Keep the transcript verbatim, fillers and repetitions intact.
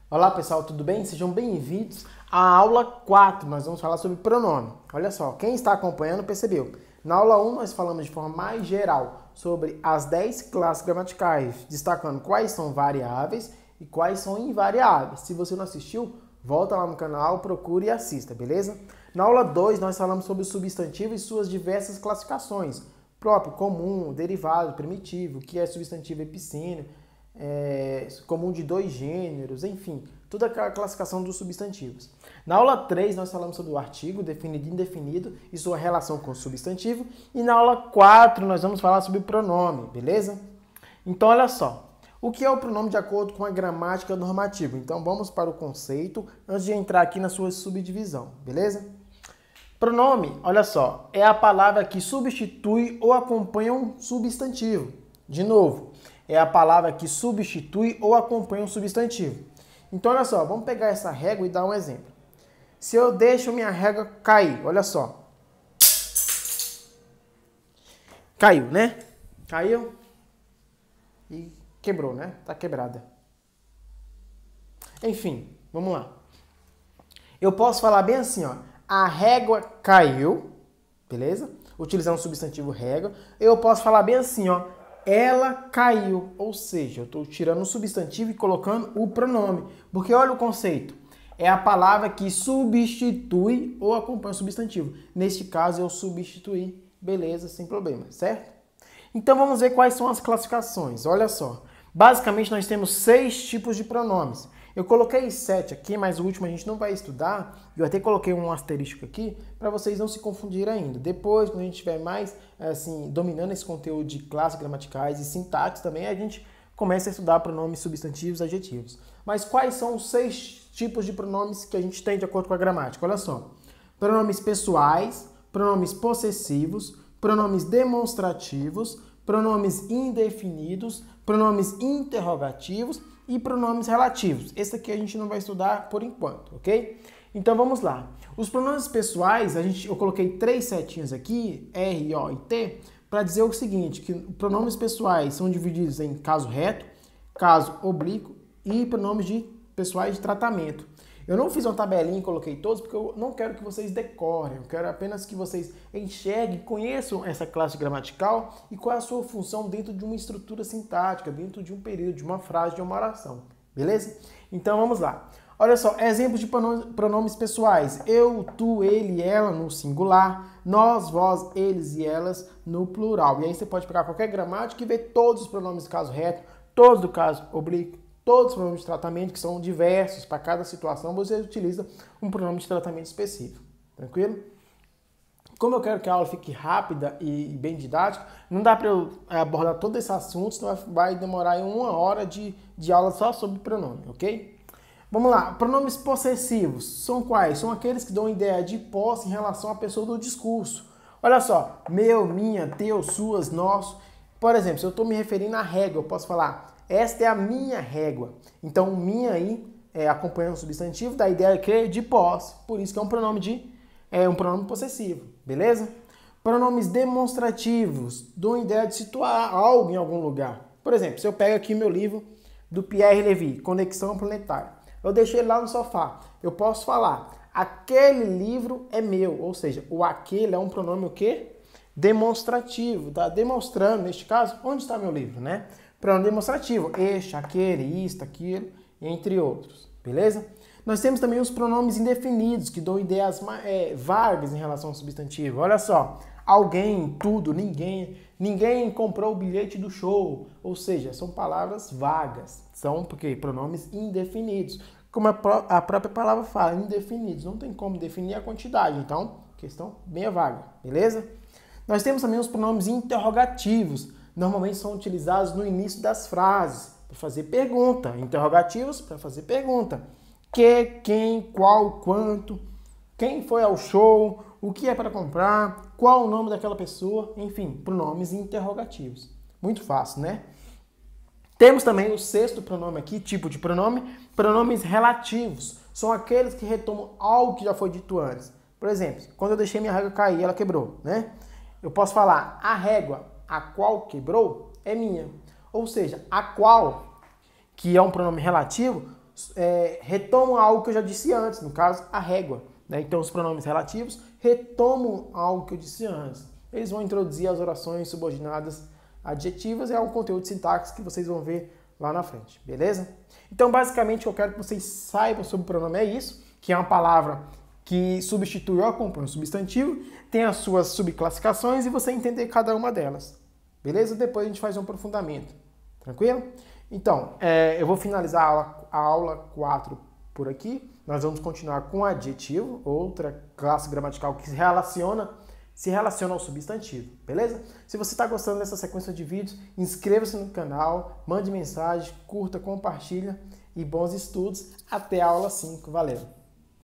Olá pessoal, tudo bem? Sejam bem-vindos à aula quatro. Nós vamos falar sobre pronome. Olha só, quem está acompanhando percebeu. Na aula um nós falamos de forma mais geral sobre as dez classes gramaticais, destacando quais são variáveis e quais são invariáveis. Se você não assistiu, volta lá no canal, procure e assista, beleza? Na aula dois nós falamos sobre o substantivo e suas diversas classificações. Próprio, comum, derivado, primitivo, que é substantivo epicênio, É, comum de dois gêneros, enfim, toda aquela classificação dos substantivos. Na aula três nós falamos sobre o artigo, definido e indefinido e sua relação com o substantivo. E na aula quatro nós vamos falar sobre o pronome, beleza? Então olha só, o que é o pronome de acordo com a gramática normativa? Então vamos para o conceito antes de entrar aqui na sua subdivisão, beleza? Pronome, olha só, é a palavra que substitui ou acompanha um substantivo. De novo, é a palavra que substitui ou acompanha um substantivo. Então, olha só, vamos pegar essa régua e dar um exemplo. Se eu deixo minha régua cair, olha só. Caiu, né? Caiu e quebrou, né? Tá quebrada. Enfim, vamos lá. Eu posso falar bem assim, ó. A régua caiu, beleza? Utilizando o substantivo régua. Eu posso falar bem assim, ó. Ela caiu, ou seja, eu estou tirando o substantivo e colocando o pronome. Porque olha o conceito, é a palavra que substitui ou acompanha o substantivo. Neste caso, eu substituí, beleza, sem problema, certo? Então vamos ver quais são as classificações. Olha só, basicamente nós temos seis tipos de pronomes. Eu coloquei sete aqui, mas o último a gente não vai estudar. Eu até coloquei um asterisco aqui para vocês não se confundirem ainda. Depois, quando a gente estiver mais assim, dominando esse conteúdo de classes gramaticais e sintaxe também, a gente começa a estudar pronomes, substantivos, adjetivos. Mas quais são os seis tipos de pronomes que a gente tem de acordo com a gramática? Olha só. Pronomes pessoais, pronomes possessivos, pronomes demonstrativos, pronomes indefinidos, pronomes interrogativos e pronomes relativos. Esse aqui a gente não vai estudar por enquanto, ok? Então vamos lá. Os pronomes pessoais, a gente, eu coloquei três setinhas aqui, R, O e T, para dizer o seguinte, que pronomes pessoais são divididos em caso reto, caso oblíquo e pronomes de pessoais de tratamento. Eu não fiz uma tabelinha e coloquei todos porque eu não quero que vocês decorem, eu quero apenas que vocês enxerguem, conheçam essa classe gramatical e qual é a sua função dentro de uma estrutura sintática, dentro de um período, de uma frase, de uma oração, beleza? Então vamos lá. Olha só, exemplos de pronomes pessoais. Eu, tu, ele, ela no singular, nós, vós, eles e elas no plural. E aí você pode pegar qualquer gramática e ver todos os pronomes do caso reto, todos do caso oblíquo, todos os pronomes de tratamento, que são diversos, para cada situação você utiliza um pronome de tratamento específico. Tranquilo? Como eu quero que a aula fique rápida e bem didática, não dá para eu abordar todo esse assunto, senão vai demorar uma hora de, de aula só sobre pronome, ok? Vamos lá, pronomes possessivos são quais? São aqueles que dão ideia de posse em relação à pessoa do discurso. Olha só, meu, minha, teu, suas, nosso. Por exemplo, se eu estou me referindo à régua, eu posso falar, esta é a minha régua. Então, minha aí, é, acompanhando o substantivo, dá a ideia que de posse. Por isso que é um pronome de, é um pronome possessivo, beleza? Pronomes demonstrativos dão a ideia de situar algo em algum lugar. Por exemplo, se eu pego aqui meu livro do Pierre Levy, Conexão Planetária. Eu deixei ele lá no sofá. Eu posso falar, aquele livro é meu. Ou seja, o aquele é um pronome o quê? Demonstrativo. Tá demonstrando, neste caso, onde está meu livro, né? Pronome demonstrativo. Este, aquele, isto, aquilo, entre outros. Beleza? Nós temos também os pronomes indefinidos, que dão ideias é, vagas em relação ao substantivo. Olha só. Alguém, tudo, ninguém, ninguém comprou o bilhete do show. Ou seja, são palavras vagas. São porque pronomes indefinidos. Como a, pró a própria palavra fala, indefinidos. Não tem como definir a quantidade. Então, questão bem vaga. Beleza? Nós temos também os pronomes interrogativos. Normalmente são utilizados no início das frases. Para fazer pergunta. Interrogativos para fazer pergunta. Que, quem, qual, quanto. Quem foi ao show. O que é para comprar, qual o nome daquela pessoa, enfim, pronomes interrogativos. Muito fácil, né? Temos também o sexto pronome aqui, tipo de pronome, pronomes relativos. São aqueles que retomam algo que já foi dito antes. Por exemplo, quando eu deixei minha régua cair, ela quebrou, né? Eu posso falar, a régua a qual quebrou é minha. Ou seja, a qual, que é um pronome relativo, é, retomam algo que eu já disse antes, no caso, a régua. Né? Então, os pronomes relativos retomam algo que eu disse antes. Eles vão introduzir as orações subordinadas adjetivas, é um conteúdo de sintaxe que vocês vão ver lá na frente, beleza? Então, basicamente, eu quero que vocês saibam sobre o pronome é isso, que é uma palavra que substitui ou acompanha o substantivo, tem as suas subclassificações e você entender cada uma delas, beleza? Depois a gente faz um aprofundamento, tranquilo? Então, é, eu vou finalizar a aula, a aula quatro por aqui, nós vamos continuar com adjetivo, outra classe gramatical que se relaciona se relaciona ao substantivo, beleza? Se você está gostando dessa sequência de vídeos, inscreva-se no canal, mande mensagem, curta, compartilha e bons estudos. Até a aula cinco. Valeu!